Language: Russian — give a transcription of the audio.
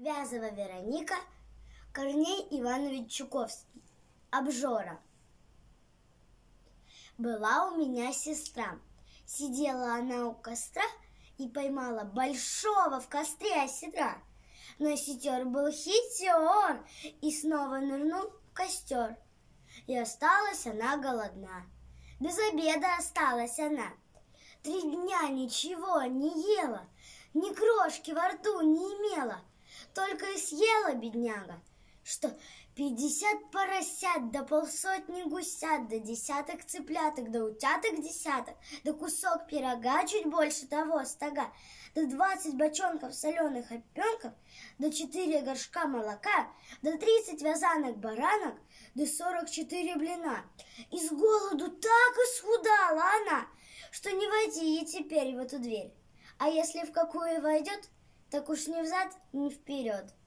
Вязова Вероника, Корней Иванович Чуковский. Обжора. Была у меня сестра. Сидела она у костра и поймала большого в костре осетра. Но сетер был хитер и снова нырнул в костер. И осталась она голодна. Без обеда осталась она. 3 дня ничего не ела, ни крошки во рту не имела. Только и съела бедняга, что 50 поросят, да 50 гусят, да 10 цыпляток, да утяток 10, да кусок пирога чуть больше того стога, да 20 бочонков соленых опенков, да 4 горшка молока, да 30 вязанок баранок, да 44 блина. И с голоду так исхудала она, что не войти ей теперь в эту дверь. А если в какую войдет, так уж ни взад, ни вперед.